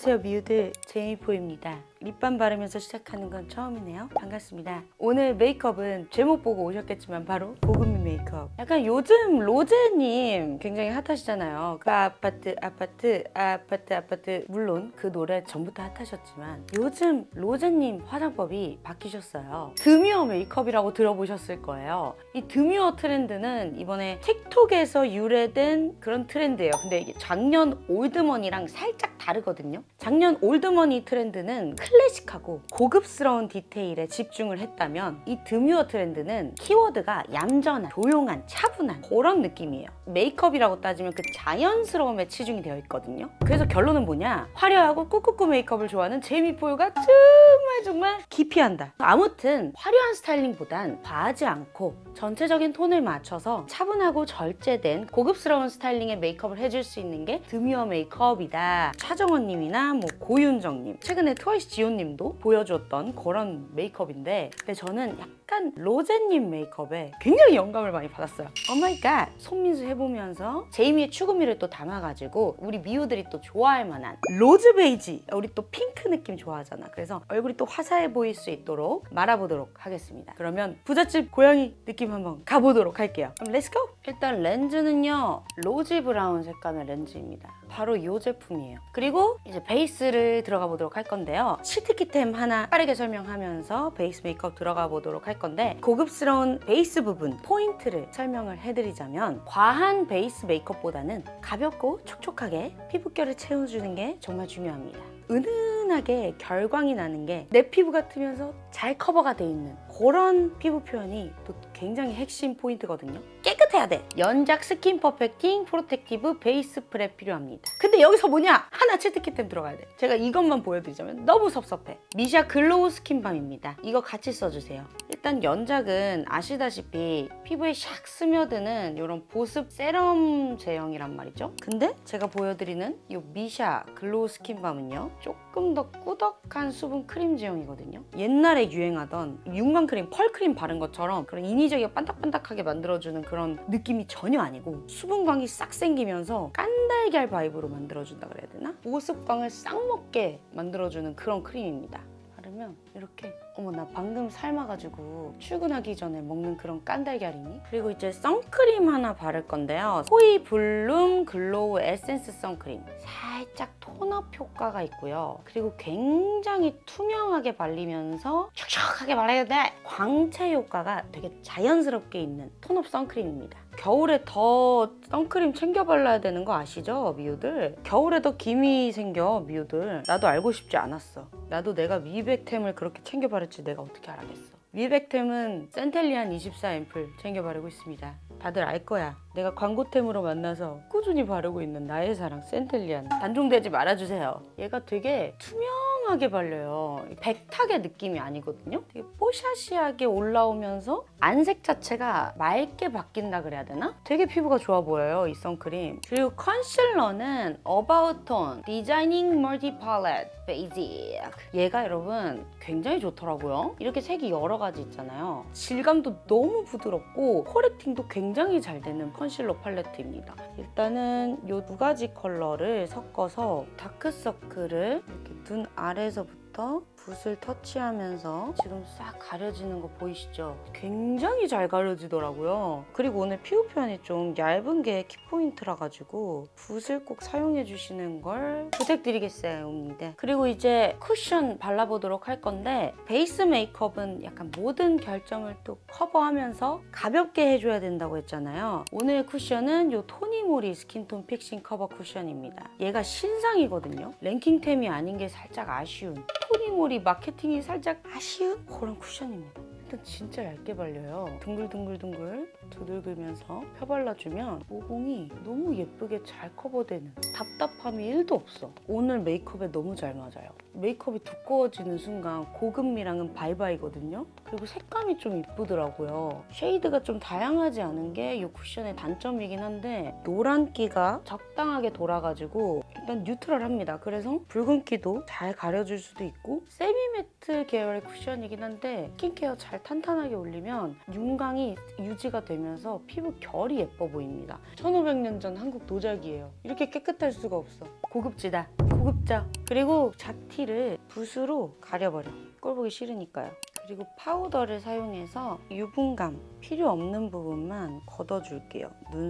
안녕하세요 미우들, 제이미포입니다. 립밤 바르면서 시작하는 건 처음이네요. 반갑습니다. 오늘 메이크업은 제목 보고 오셨겠지만 바로 고급미 메이크업. 약간 요즘 로제님 굉장히 핫하시잖아요. 그 아파트 물론 그 노래 전부터 핫하셨지만 요즘 로제님 화장법이 바뀌셨어요. 드뮤어 메이크업이라고 들어보셨을 거예요. 이 드뮤어 트렌드는 이번에 틱톡에서 유래된 그런 트렌드예요. 근데 이게 작년 올드머니랑 살짝 다르거든요. 작년 올드머니 트렌드는 클래식하고 고급스러운 디테일에 집중을 했다면 이 드뮤어 트렌드는 키워드가 얌전한, 조용한, 차분한 그런 느낌이에요. 메이크업이라고 따지면 그 자연스러움에 치중이 되어 있거든요. 그래서 결론은 뭐냐? 화려하고 꾹꾹꾹 메이크업을 좋아하는 제이미포유가 정말 기피한다. 아무튼 화려한 스타일링보단 과하지 않고 전체적인 톤을 맞춰서 차분하고 절제된 고급스러운 스타일링의 메이크업을 해줄 수 있는 게 드뮤어 메이크업이다. 차정원님이나 뭐 고윤정님, 최근에 트와이스 지호님도 보여줬던 그런 메이크업인데, 근데 저는 약간 로제님 메이크업에 굉장히 영감을 많이 받았어요. 오마이갓! 손민수 해보면서 제이미의 추구미를 또 담아가지고 우리 미우들이 또 좋아할 만한 로즈 베이지, 우리 또 핑크 느낌 좋아하잖아. 그래서 얼굴이 또 화사해 보일 수 있도록 말아보도록 하겠습니다. 그러면 부잣집 고양이 느낌 한번 가보도록 할게요. 그럼 렛츠고! 일단 렌즈는요, 로즈 브라운 색감의 렌즈입니다. 바로 이 제품이에요. 그리고 이제 베이스를 들어가 보도록 할 건데요. 치트키템 하나 빠르게 설명하면서 베이스 메이크업 들어가 보도록 할 건데, 고급스러운 베이스 부분 포인트를 설명을 해드리자면, 과한 베이스 메이크업보다는 가볍고 촉촉하게 피부결을 채워주는 게 정말 중요합니다. 은은하게 결광이 나는 게 내 피부 같으면서 잘 커버가 돼 있는 그런 피부 표현이 또 굉장히 핵심 포인트거든요. 깨끗해야 돼. 연작 스킨 퍼펙팅 프로텍티브 베이스 프랩 필요합니다. 근데 여기서 뭐냐? 하나 치트키템 들어가야 돼. 제가 이것만 보여드리자면 너무 섭섭해. 미샤 글로우 스킨밤입니다. 이거 같이 써주세요. 일단 연작은 아시다시피 피부에 샥 스며드는 이런 보습 세럼 제형이란 말이죠. 근데 제가 보여드리는 이 미샤 글로우 스킨밤은요, 조금 더 꾸덕한 수분 크림 제형이거든요. 옛날에 유행하던 윤광크림, 펄크림 바른 것처럼 그런 인위적이고 반딱반딱하게 만들어주는 그런 느낌이 전혀 아니고, 수분광이 싹 생기면서 깐달걀 바이브로 만들어준다 그래야 되나? 보습광을 싹 먹게 만들어주는 그런 크림입니다. 바르면 이렇게, 어머 나 방금 삶아가지고 출근하기 전에 먹는 그런 깐달걀이니? 그리고 이제 선크림 하나 바를 건데요. 코이 블룸 글로우 에센스 선크림. 살짝 톤업 효과가 있고요. 그리고 굉장히 투명하게 발리면서 촉촉하게 발라야 돼! 광채 효과가 되게 자연스럽게 있는 톤업 선크림입니다. 겨울에 더 선크림 챙겨 발라야 되는 거 아시죠, 미우들? 겨울에 더 김이 생겨, 미우들. 나도 알고 싶지 않았어. 나도 내가 미백템을 그렇게 챙겨 바를지 내가 어떻게 알아겠어. 미백템은 센텔리안 24 앰플 챙겨 바르고 있습니다. 다들 알 거야. 내가 광고템으로 만나서 꾸준히 바르고 있는 나의 사랑 센텔리안. 단종되지 말아주세요. 얘가 되게 투명하게 발려요. 백탁의 느낌이 아니거든요. 되게 뽀샤시하게 올라오면서 안색 자체가 맑게 바뀐다 그래야 되나? 되게 피부가 좋아 보여요, 이 선크림. 그리고 컨실러는 About Tone 디자이닝 멀티 팔레트 베이직. 얘가 여러분 굉장히 좋더라고요. 이렇게 색이 여러 가지 있잖아요. 질감도 너무 부드럽고 코렉팅도 굉장히 잘 되는 컨실러 팔레트입니다. 일단은 이 두 가지 컬러를 섞어서 다크서클을 이렇게 눈 아래서부터 붓을 터치하면서 지금 싹 가려지는 거 보이시죠? 굉장히 잘 가려지더라고요. 그리고 오늘 피부 표현이 좀 얇은 게 키포인트라 가지고 붓을 꼭 사용해 주시는 걸 부탁드리겠어요. 그리고 이제 쿠션 발라보도록 할 건데, 베이스 메이크업은 약간 모든 결점을 또 커버하면서 가볍게 해줘야 된다고 했잖아요. 오늘 쿠션은 이 토니모리 스킨톤 픽싱 커버 쿠션입니다. 얘가 신상이거든요. 랭킹템이 아닌 게 살짝 아쉬운, 토니모리 마케팅이 살짝 아쉬운 그런 쿠션입니다. 일단 진짜 얇게 발려요. 둥글둥글둥글 두들기면서 펴발라주면 모공이 너무 예쁘게 잘 커버되는, 답답함이 1도 없어. 오늘 메이크업에 너무 잘 맞아요. 메이크업이 두꺼워지는 순간 고급미랑은 바이바이거든요. 그리고 색감이 좀 이쁘더라고요. 쉐이드가 좀 다양하지 않은 게 이 쿠션의 단점이긴 한데, 노란기가 적당하게 돌아가지고 일단 뉴트럴합니다. 그래서 붉은기도 잘 가려줄 수도 있고, 세미매트 계열의 쿠션이긴 한데 스킨케어 잘 탄탄하게 올리면 윤광이 유지가 되고 되면서 피부 결이 예뻐 보입니다. 1500년 전 한국 도자기예요. 이렇게 깨끗할 수가 없어. 고급지다. 고급져. 그리고 잡티를 붓으로 가려버려. 꼴 보기 싫으니까요. 그리고 파우더를 사용해서 유분감 필요 없는 부분만 걷어줄게요.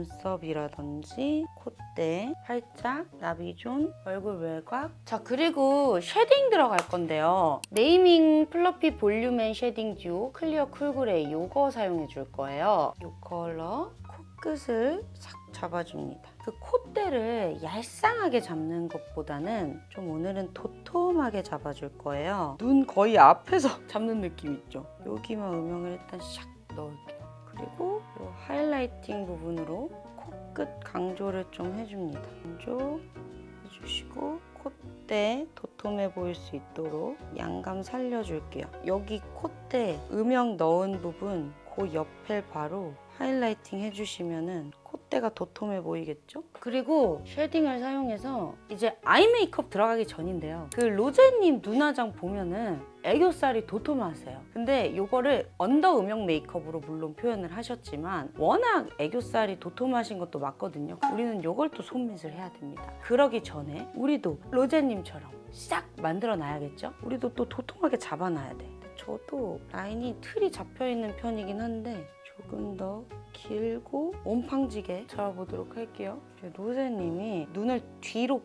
눈썹이라든지 콧대, 팔짝, 나비존, 얼굴 외곽. 자, 그리고 쉐딩 들어갈 건데요. 네이밍 플러피 볼륨 앤 쉐딩 듀오 클리어 쿨그레이 이거 사용해 줄 거예요. 이 컬러 코끝을 싹 잡아줍니다. 그 콧대를 얄쌍하게 잡는 것보다는 좀 오늘은 도톰하게 잡아줄 거예요. 눈 거의 앞에서 잡는 느낌 있죠? 여기만 음영을 일단 샥 넣을게요. 그리고 이 하이라이팅 부분으로 코끝 강조를 좀 해줍니다. 강조 해주시고 콧대 도톰해 보일 수 있도록 양감 살려줄게요. 여기 콧대 음영 넣은 부분 그 옆에 바로 하이라이팅 해주시면은 콧대가 도톰해 보이겠죠? 그리고 쉐딩을 사용해서 이제 아이 메이크업 들어가기 전인데요. 그 로제님 눈화장 보면은 애교살이 도톰하세요. 근데 이거를 언더 음영 메이크업으로 물론 표현을 하셨지만 워낙 애교살이 도톰하신 것도 맞거든요. 우리는 이걸 또 손밋을 해야 됩니다. 그러기 전에 우리도 로제님처럼 싹 만들어 놔야겠죠? 우리도 또 도톰하게 잡아놔야 돼. 저도 라인이 틀이 잡혀있는 편이긴 한데 조금 더 길고 옴팡지게 잡아보도록 할게요. 로제님이 눈을 뒤로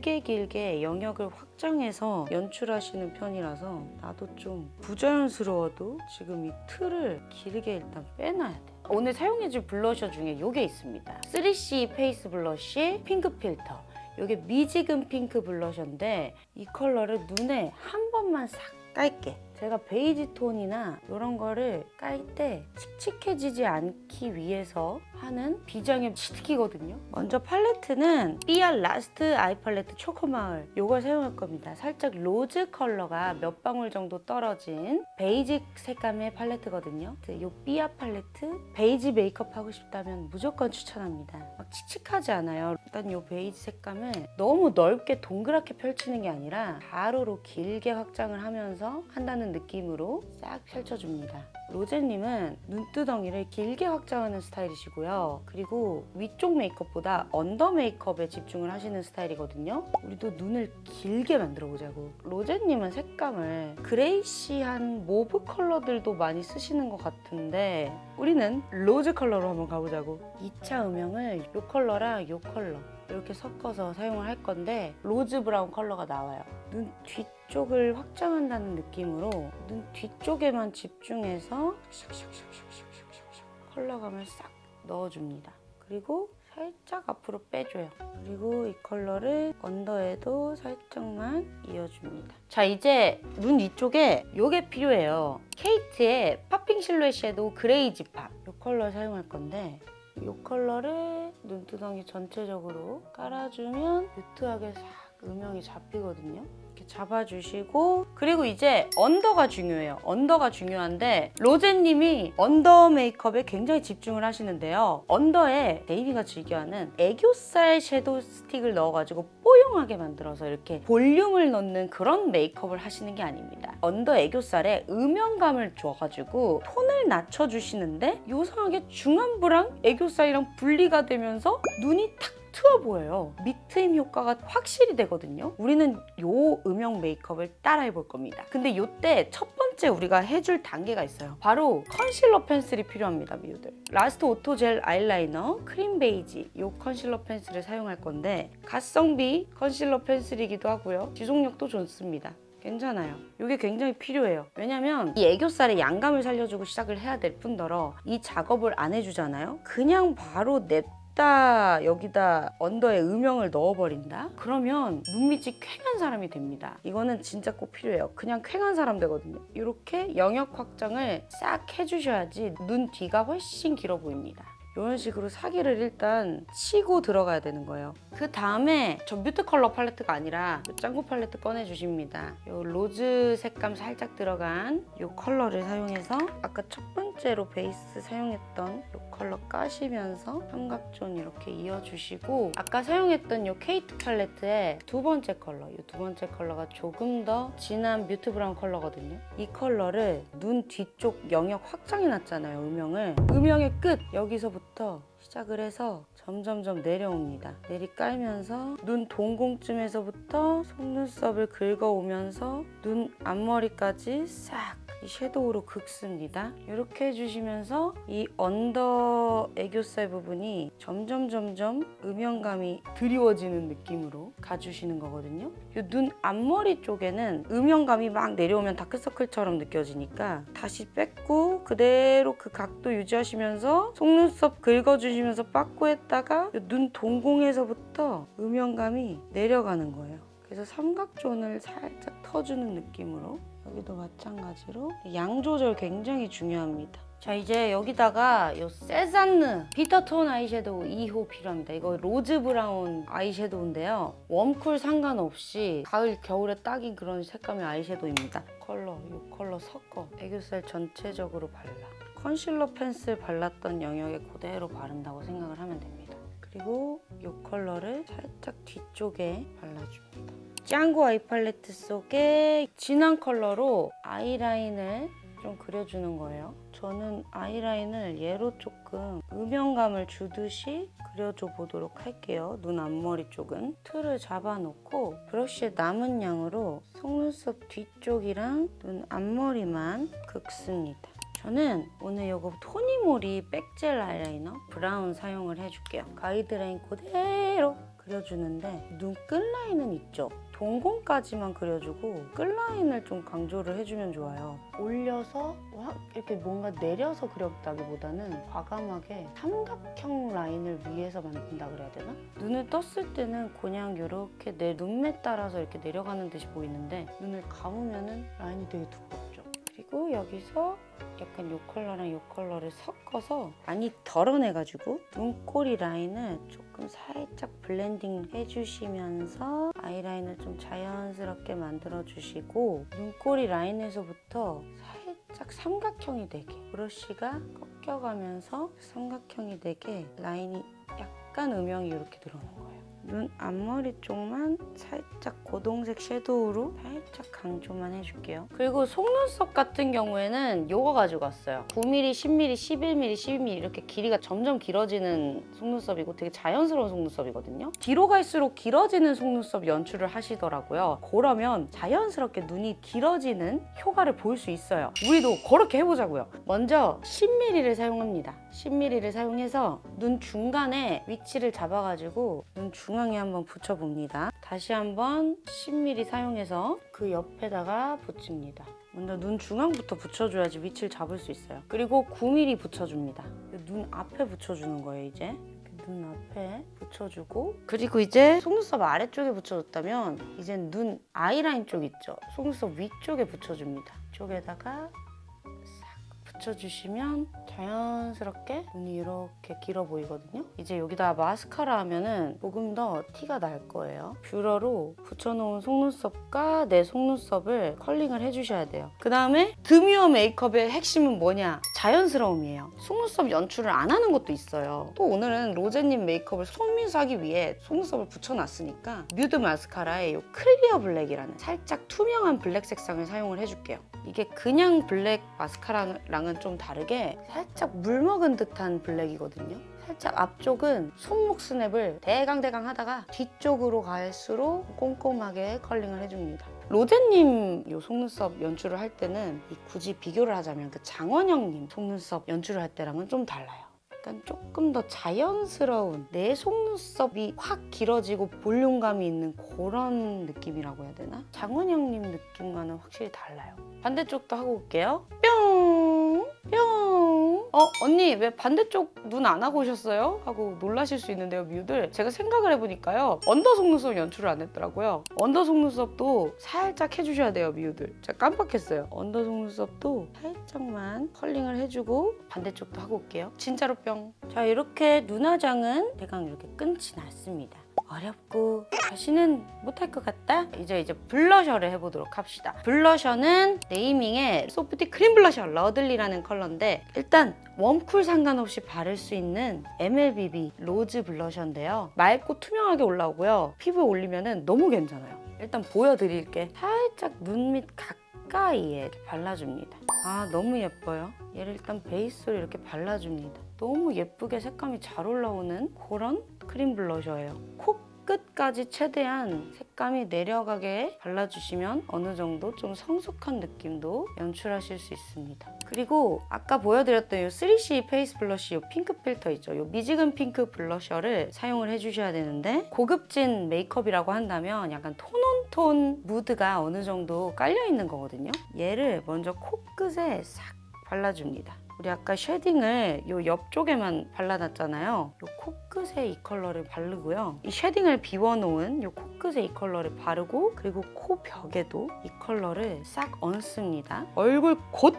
길게 영역을 확장해서 연출하시는 편이라서 나도 좀 부자연스러워도 지금 이 틀을 길게 일단 빼놔야 돼. 오늘 사용해줄 블러셔 중에 이게 있습니다. 3C 페이스 블러쉬 핑크 필터. 이게 미지근 핑크 블러셔인데 이 컬러를 눈에 한 번만 싹 깔게. 제가 베이지 톤이나 이런 거를 깔 때 칙칙해지지 않기 위해서 하는 비장의 치트키거든요. 먼저 팔레트는 삐아 라스트 아이 팔레트 초코마을 이걸 사용할 겁니다. 살짝 로즈 컬러가 몇 방울 정도 떨어진 베이지 색감의 팔레트거든요. 이 삐아 팔레트 베이지 메이크업 하고 싶다면 무조건 추천합니다. 막 칙칙하지 않아요. 일단 이 베이지 색감을 너무 넓게 동그랗게 펼치는 게 아니라 가로로 길게 확장을 하면서 한다는 느낌으로 싹 펼쳐줍니다. 로제님은 눈두덩이를 길게 확장하는 스타일이시고요. 그리고 위쪽 메이크업보다 언더 메이크업에 집중을 하시는 스타일이거든요. 우리도 눈을 길게 만들어 보자고. 로제님은 색감을 그레이시한 모브 컬러들도 많이 쓰시는 것 같은데 우리는 로즈 컬러로 한번 가보자고. 2차 음영을 이 컬러랑 이 컬러 이렇게 섞어서 사용을 할 건데 로즈 브라운 컬러가 나와요. 눈 뒤쪽을 확장한다는 느낌으로 눈 뒤쪽에만 집중해서 컬러감을 싹 넣어줍니다. 그리고 살짝 앞으로 빼줘요. 그리고 이 컬러를 언더에도 살짝만 이어줍니다. 자, 이제 눈 위쪽에 이게 필요해요. 케이트의 파핑 실루엣 섀도우 그레이지 팝. 이 컬러 사용할 건데 이 컬러를 눈두덩이 전체적으로 깔아주면 뮤트하게 싹 음영이 잡히거든요. 이렇게 잡아주시고 그리고 이제 언더가 중요해요. 언더가 중요한데 로제님이 언더 메이크업에 굉장히 집중을 하시는데요. 언더에 데이비가 즐겨하는 애교살 섀도우 스틱을 넣어가지고 뽀용하게 만들어서 이렇게 볼륨을 넣는 그런 메이크업을 하시는 게 아닙니다. 언더 애교살에 음영감을 줘가지고 톤을 낮춰주시는데 요상하게 중안부랑 애교살이랑 분리가 되면서 눈이 탁 트여 보여요. 밑트임 효과가 확실히 되거든요. 우리는 요 음영 메이크업을 따라해 볼 겁니다. 근데 요때 첫 번째 우리가 해줄 단계가 있어요. 바로 컨실러 펜슬이 필요합니다, 미우들. 라스트 오토 젤 아이라이너 크림 베이지 요 컨실러 펜슬을 사용할 건데 가성비 컨실러 펜슬이기도 하고요. 지속력도 좋습니다. 괜찮아요. 이게 굉장히 필요해요. 왜냐면 이 애교살의 양감을 살려주고 시작을 해야 될 뿐더러 이 작업을 안 해주잖아요. 그냥 바로 여기다 언더에 음영을 넣어버린다? 그러면 눈밑이 퀭한 사람이 됩니다. 이거는 진짜 꼭 필요해요. 그냥 퀭한 사람 되거든요. 이렇게 영역 확장을 싹 해주셔야지 눈 뒤가 훨씬 길어 보입니다. 이런 식으로 사기를 일단 치고 들어가야 되는 거예요. 그 다음에 저 뮤트 컬러 팔레트가 아니라 짱구 팔레트 꺼내주십니다. 이 로즈 색감 살짝 들어간 이 컬러를 사용해서 아까 첫 번째 번째로 베이스 사용했던 이 컬러 까시면서 삼각존 이렇게 이어주시고 아까 사용했던 이 케이트 팔레트의 두 번째 컬러, 이 두 번째 컬러가 조금 더 진한 뮤트 브라운 컬러거든요. 이 컬러를 눈 뒤쪽 영역 확장해놨잖아요, 음영의 끝! 여기서부터 시작을 해서 점점점 내려옵니다. 내리깔면서 눈 동공쯤에서부터 속눈썹을 긁어오면서 눈 앞머리까지 싹 이 섀도우로 긁습니다. 이렇게 해주시면서 이 언더 애교살 부분이 점점 음영감이 드리워지는 느낌으로 가주시는 거거든요. 이 눈 앞머리 쪽에는 음영감이 막 내려오면 다크서클처럼 느껴지니까 다시 뺐고 그대로 그 각도 유지하시면서 속눈썹 긁어주시면서 빠꾸했다가 눈 동공에서부터 음영감이 내려가는 거예요. 그래서 삼각존을 살짝 터주는 느낌으로 여기도 마찬가지로 양 조절 굉장히 중요합니다. 자, 이제 여기다가 이 세잔느 비터톤 아이섀도우 2호 필요합니다. 이거 로즈 브라운 아이섀도우인데요. 웜쿨 상관없이 가을, 겨울에 딱인 그런 색감의 아이섀도우입니다. 이 컬러 섞어 애교살 전체적으로 발라. 컨실러 펜슬 발랐던 영역에 그대로 바른다고 생각을 하면 됩니다. 그리고 이 컬러를 살짝 뒤쪽에 발라줍니다. 짱구 아이 팔레트 속에 진한 컬러로 아이라인을 좀 그려주는 거예요. 저는 아이라인을 얘로 조금 음영감을 주듯이 그려줘 보도록 할게요. 눈 앞머리 쪽은. 틀을 잡아놓고 브러쉬의 남은 양으로 속눈썹 뒤쪽이랑 눈 앞머리만 긁습니다. 저는 오늘 이거 토니모리 백젤 아이라이너 브라운 사용을 해줄게요. 가이드라인 그대로 그려주는데 눈 끝라인은 있죠? 동공까지만 그려주고 끝라인을 좀 강조를 해주면 좋아요. 올려서 이렇게 뭔가 내려서 그렸다기보다는 과감하게 삼각형 라인을 위에서 만든다 그래야 되나? 눈을 떴을 때는 그냥 이렇게 내 눈매 따라서 이렇게 내려가는 듯이 보이는데 눈을 감으면 라인이 되게 두껍죠. 그리고 여기서 약간 이 컬러랑 이 컬러를 섞어서 많이 덜어내가지고 눈꼬리 라인을 조금 살짝 블렌딩 해주시면서 아이라인을 좀 자연스럽게 만들어주시고 눈꼬리 라인에서부터 살짝 삼각형이 되게 브러쉬가 꺾여가면서 삼각형이 되게 라인이 약간 음영이 이렇게 들어오는 거예요. 눈 앞머리 쪽만 살짝 고동색 섀도우로 살짝 강조만 해줄게요. 그리고 속눈썹 같은 경우에는 이거 가지고 왔어요. 9mm, 10mm, 11mm, 12mm 이렇게 길이가 점점 길어지는 속눈썹이고 되게 자연스러운 속눈썹이거든요. 뒤로 갈수록 길어지는 속눈썹 연출을 하시더라고요. 그러면 자연스럽게 눈이 길어지는 효과를 볼 수 있어요. 우리도 그렇게 해보자고요. 먼저 10mm를 사용합니다. 10mm를 사용해서 눈 중간에 위치를 잡아가지고 눈 중앙에 한번 붙여봅니다. 다시 한번 10mm 사용해서 그 옆에다가 붙입니다. 먼저 눈 중앙부터 붙여줘야지 위치를 잡을 수 있어요. 그리고 9mm 붙여줍니다. 눈 앞에 붙여주는 거예요, 이제. 눈 앞에 붙여주고 그리고 이제 속눈썹 아래쪽에 붙여줬다면 이제 눈 아이라인 쪽 있죠? 속눈썹 위쪽에 붙여줍니다. 이쪽에다가 붙여주시면 자연스럽게 눈이 이렇게 길어 보이거든요. 이제 여기다 마스카라 하면은 조금 더 티가 날 거예요. 뷰러로 붙여놓은 속눈썹과 내 속눈썹을 컬링을 해주셔야 돼요. 그 다음에 드뮤어 메이크업의 핵심은 뭐냐? 자연스러움이에요. 속눈썹 연출을 안 하는 것도 있어요. 또 오늘은 로제님 메이크업을 손미소하기 위해 속눈썹을 붙여놨으니까 뮤드 마스카라에 이 클리어 블랙이라는 살짝 투명한 블랙 색상을 사용을 해줄게요. 이게 그냥 블랙 마스카라랑은 좀 다르게 살짝 물 먹은 듯한 블랙이거든요. 살짝 앞쪽은 손목 스냅을 대강대강 하다가 뒤쪽으로 갈수록 꼼꼼하게 컬링을 해줍니다. 로제님 이 속눈썹 연출을 할 때는 굳이 비교를 하자면 그 장원영님 속눈썹 연출을 할 때랑은 좀 달라요. 약간 조금 더 자연스러운 내 속눈썹이 확 길어지고 볼륨감이 있는 그런 느낌이라고 해야 되나? 장원영님 느낌과는 확실히 달라요. 반대쪽도 하고 올게요. 뿅! 뿅! 언니 왜 반대쪽 눈 안 하고 오셨어요? 하고 놀라실 수 있는데요, 뮤들. 제가 생각을 해보니까요. 언더 속눈썹 연출을 안 했더라고요. 언더 속눈썹도 살짝 해주셔야 돼요, 뮤들. 제가 깜빡했어요. 언더 속눈썹도 살짝만 컬링을 해주고 반대쪽도 하고 올게요. 진짜로 뿅! 자, 이렇게 눈화장은 대강 이렇게 끝이 났습니다. 어렵고 다시는 못할 것 같다? 이제 블러셔를 해보도록 합시다. 블러셔는 네이밍의 소프티 크림 블러셔 러들리라는 컬러인데 일단 웜쿨 상관없이 바를 수 있는 MLBB 로즈 블러셔인데요. 맑고 투명하게 올라오고요. 피부에 올리면 너무 괜찮아요. 일단 보여드릴게. 살짝 눈 밑 가까이에 발라줍니다. 아 너무 예뻐요. 얘를 일단 베이스로 이렇게 발라줍니다. 너무 예쁘게 색감이 잘 올라오는 그런 크림 블러셔예요. 코끝까지 최대한 색감이 내려가게 발라주시면 어느 정도 좀 성숙한 느낌도 연출하실 수 있습니다. 그리고 아까 보여드렸던 이 3C 페이스 블러쉬 이 핑크 필터 있죠? 이 미지근 핑크 블러셔를 사용을 해주셔야 되는데 고급진 메이크업이라고 한다면 약간 톤온톤 무드가 어느 정도 깔려있는 거거든요. 얘를 먼저 코끝에 싹 발라줍니다. 우리 아까 쉐딩을 이 옆쪽에만 발라놨잖아요. 이 코끝에 이 컬러를 바르고요. 이 쉐딩을 비워놓은 이 코끝에 이 컬러를 바르고 그리고 코 벽에도 이 컬러를 싹 얹습니다. 얼굴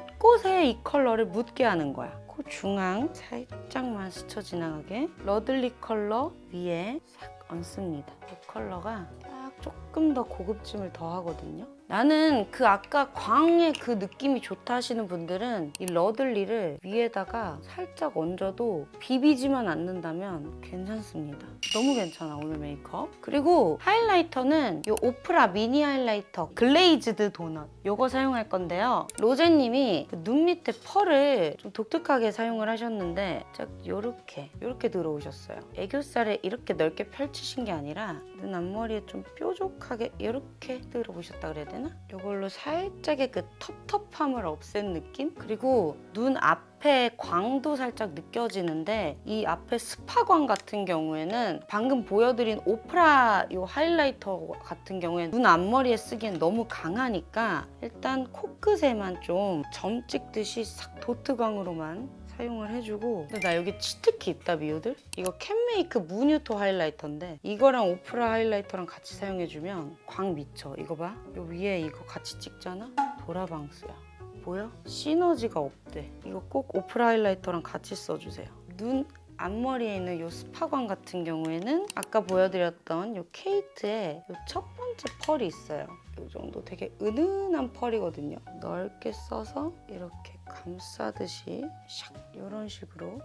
곳곳에 이 컬러를 묻게 하는 거야. 코 중앙 살짝만 스쳐 지나가게 러들리 컬러 위에 싹 얹습니다. 이 컬러가 딱 조금 더 고급짐을 더하거든요. 나는 그 아까 광의 그 느낌이 좋다 하시는 분들은 이 러들리를 위에다가 살짝 얹어도 비비지만 않는다면 괜찮습니다. 너무 괜찮아 오늘 메이크업. 그리고 하이라이터는 이 오프라 미니 하이라이터 글레이즈드 도넛 이거 사용할 건데요. 로제님이 그 눈 밑에 펄을 좀 독특하게 사용을 하셨는데 딱 요렇게 들어오셨어요. 애교살에 이렇게 넓게 펼치신 게 아니라 눈 앞머리에 좀 뾰족하게 이렇게 들어오셨다 그래야 되나? 이걸로 살짝의 그 텁텁함을 없앤 느낌? 그리고 눈 앞에 광도 살짝 느껴지는데 이 앞에 스파광 같은 경우에는 방금 보여드린 오프라 이 하이라이터 같은 경우에는 눈 앞머리에 쓰기엔 너무 강하니까 일단 코끝에만 좀 점 찍듯이 싹 도트광으로만 사용을 해주고 근데 나 여기 치트키 있다 미우들? 이거 캔메이크 무뉴토 하이라이터인데 이거랑 오프라 하이라이터랑 같이 사용해주면 광 미쳐. 이거 봐. 요 위에 이거 같이 찍잖아? 도라방스야. 보여? 시너지가 없대. 이거 꼭 오프라 하이라이터랑 같이 써주세요. 눈 앞머리에 있는 이 스파광 같은 경우에는 아까 보여드렸던 이 케이트에 이 첫 번째 펄이 있어요. 이 정도 되게 은은한 펄이거든요. 넓게 써서 이렇게 감싸듯이 샥 이런 식으로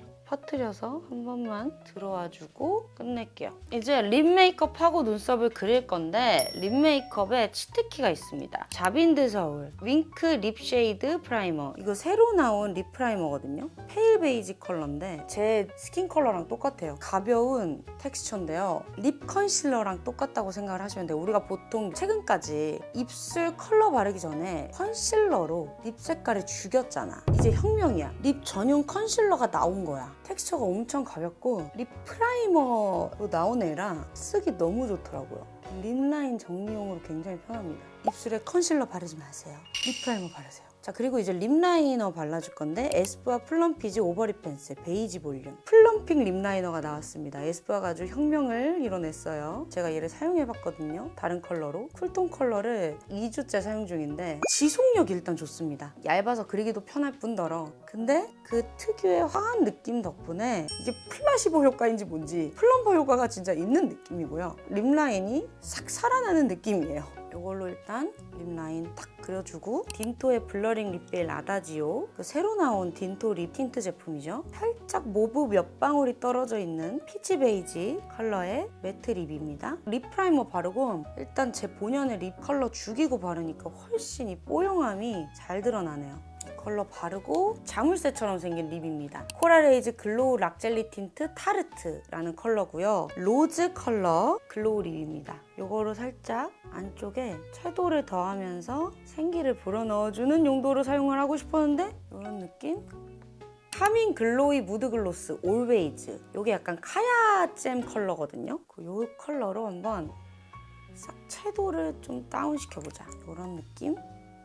퍼뜨려서 한 번만 들어와주고 끝낼게요. 이제 립 메이크업하고 눈썹을 그릴 건데 립 메이크업에 치트키가 있습니다. 자빈드 서울 윙크 립 쉐이드 프라이머. 이거 새로 나온 립 프라이머거든요. 페일 베이지 컬러인데 제 스킨 컬러랑 똑같아요. 가벼운 텍스처인데요. 립 컨실러랑 똑같다고 생각을 하시면 돼요. 우리가 보통 최근까지 입술 컬러 바르기 전에 컨실러로 립 색깔을 죽였잖아. 이제 혁명이야. 립 전용 컨실러가 나온 거야. 텍스처가 엄청 가볍고 립 프라이머로 나온 애라 쓰기 너무 좋더라고요. 립라인 정리용으로 굉장히 편합니다. 입술에 컨실러 바르지 마세요. 립 프라이머 바르세요. 자 그리고 이제 립라이너 발라줄 건데 에스쁘아 플럼피지 오버립 펜슬 베이지 볼륨 플럼핑 립라이너가 나왔습니다. 에스쁘아가 아주 혁명을 이뤄냈어요. 제가 얘를 사용해봤거든요. 다른 컬러로 쿨톤 컬러를 2주째 사용 중인데 지속력이 일단 좋습니다. 얇아서 그리기도 편할 뿐더러 근데 그 특유의 화한 느낌 덕분에 이게 플라시보 효과인지 뭔지 플럼버 효과가 진짜 있는 느낌이고요. 립라인이 싹 살아나는 느낌이에요. 이걸로 일단 립라인 딱 그려주고 딘토의 블러링 립베일 아다지오 그 새로 나온 딘토 립 틴트 제품이죠. 살짝 모브 몇 방울이 떨어져 있는 피치 베이지 컬러의 매트 립입니다. 립 프라이머 바르고 일단 제 본연의 립 컬러 죽이고 바르니까 훨씬 이 뽀용함이 잘 드러나네요. 컬러 바르고 자물쇠처럼 생긴 립입니다. 코랄에이즈 글로우 락젤리 틴트 타르트라는 컬러고요. 로즈 컬러 글로우 립입니다. 이거로 살짝 안쪽에 채도를 더하면서 생기를 불어넣어주는 용도로 사용을 하고 싶었는데 이런 느낌? 카밍 글로이 무드 글로스 올웨이즈 이게 약간 카야잼 컬러거든요. 이 컬러로 한번 싹 채도를 좀 다운시켜보자. 이런 느낌?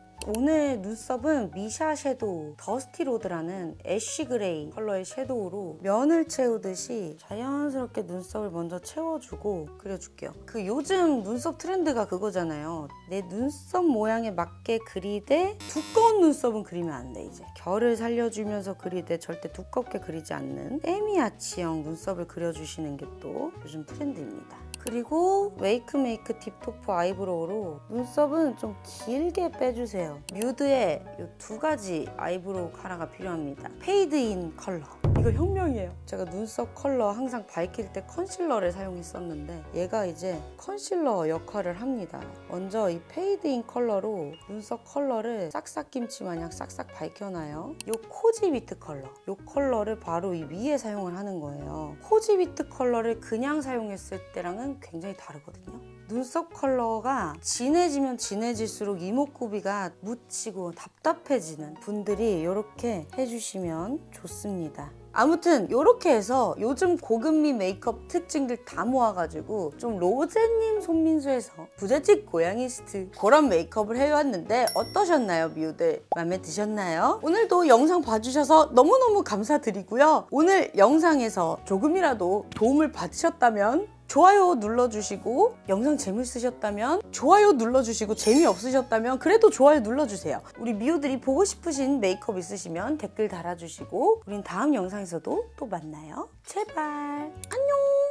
오늘 눈썹은 미샤 섀도우 더스티 로드라는 애쉬 그레이 컬러의 섀도우로 면을 채우듯이 자연스럽게 눈썹을 먼저 채워주고 그려줄게요. 그 요즘 눈썹 트렌드가 그거잖아요. 내 눈썹 모양에 맞게 그리되 두꺼운 눈썹은 그리면 안 돼. 이제 결을 살려주면서 그리되 절대 두껍게 그리지 않는 세미아치형 눈썹을 그려주시는 게 또 요즘 트렌드입니다. 그리고 웨이크메이크 딥토프 아이브로우로 눈썹은 좀 길게 빼주세요. 뮤드에 이 두 가지 아이브로우 카라가 필요합니다. 페이드인 컬러. 이거 혁명이에요. 제가 눈썹 컬러 항상 밝힐 때 컨실러를 사용했었는데 얘가 이제 컨실러 역할을 합니다. 먼저 이 페이드인 컬러로 눈썹 컬러를 싹싹김치 마냥 싹싹 밝혀놔요. 이 코지비트 컬러. 이 컬러를 바로 이 위에 사용을 하는 거예요. 코지비트 컬러를 그냥 사용했을 때랑은 굉장히 다르거든요. 눈썹 컬러가 진해지면 진해질수록 이목구비가 묻히고 답답해지는 분들이 이렇게 해주시면 좋습니다. 아무튼 이렇게 해서 요즘 고금리 메이크업 특징들 다 모아가지고 좀 로제님 손민수에서 부잣집 고양이스트 그런 메이크업을 해왔는데 어떠셨나요, 미우들? 마음에 드셨나요? 오늘도 영상 봐주셔서 너무너무 감사드리고요. 오늘 영상에서 조금이라도 도움을 받으셨다면 좋아요 눌러주시고, 영상 재밌으셨다면 좋아요 눌러주시고, 재미없으셨다면 그래도 좋아요 눌러주세요. 우리 미우들이 보고 싶으신 메이크업 있으시면 댓글 달아주시고, 우린 다음 영상에서도 또 만나요. 제발. 안녕.